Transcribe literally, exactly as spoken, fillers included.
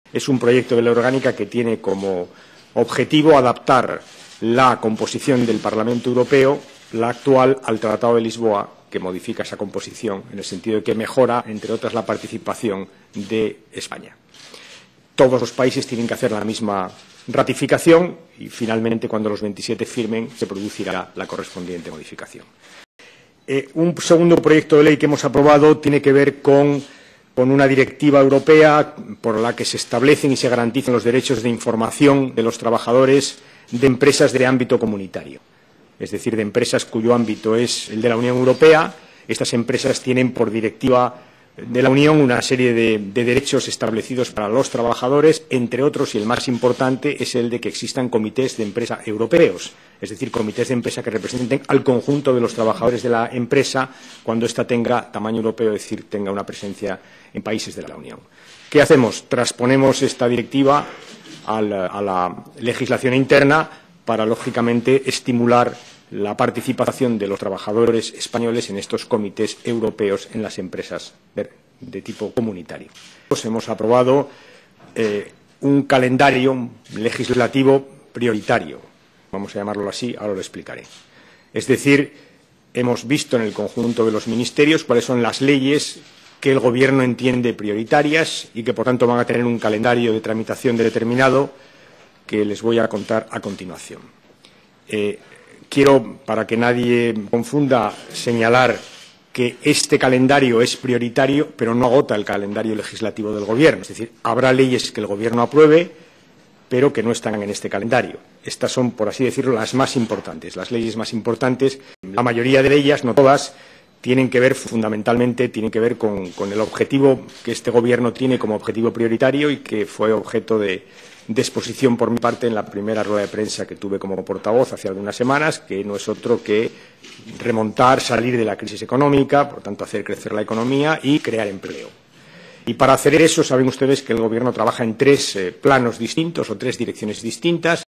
Es un proyecto de ley orgánica que tiene como objetivo adaptar la composición del Parlamento Europeo, la actual, al Tratado de Lisboa, que modifica esa composición en el sentido de que mejora, entre otras, la participación de España. Todos los países tienen que hacer la misma ratificación y, finalmente, cuando los veintisiete firmen, se producirá la correspondiente modificación. Eh, un segundo proyecto de ley que hemos aprobado tiene que ver con, con una directiva europea por la que se establecen y se garantizan los derechos de información de los trabajadores de empresas de ámbito comunitario, es decir, de empresas cuyo ámbito es el de la Unión Europea. Estas empresas tienen por directiva de la Unión una serie de, de derechos establecidos para los trabajadores, entre otros, y el más importante es el de que existan comités de empresa europeos, es decir, comités de empresa que representen al conjunto de los trabajadores de la empresa cuando ésta tenga tamaño europeo, es decir, tenga una presencia en países de la Unión. ¿Qué hacemos? Transponemos esta directiva a la, a la legislación interna para, lógicamente, estimular la participación de los trabajadores españoles en estos comités europeos en las empresas de, de tipo comunitario. Hemos aprobado eh, un calendario legislativo prioritario, vamos a llamarlo así, ahora lo explicaré. Es decir, hemos visto en el conjunto de los ministerios cuáles son las leyes que el Gobierno entiende prioritarias y que, por tanto, van a tener un calendario de tramitación determinado que les voy a contar a continuación. Eh, quiero, para que nadie confunda, señalar que este calendario es prioritario, pero no agota el calendario legislativo del Gobierno. Es decir, habrá leyes que el Gobierno apruebe, pero que no están en este calendario. Estas son, por así decirlo, las más importantes, las leyes más importantes. La mayoría de ellas, no todas, tienen que ver fundamentalmente tienen que ver con, con el objetivo que este Gobierno tiene como objetivo prioritario y que fue objeto de, de exposición por mi parte en la primera rueda de prensa que tuve como portavoz hace algunas semanas, que no es otro que remontar, salir de la crisis económica, por tanto, hacer crecer la economía y crear empleo. Y para hacer eso, saben ustedes que el Gobierno trabaja en tres eh, planos distintos o tres direcciones distintas.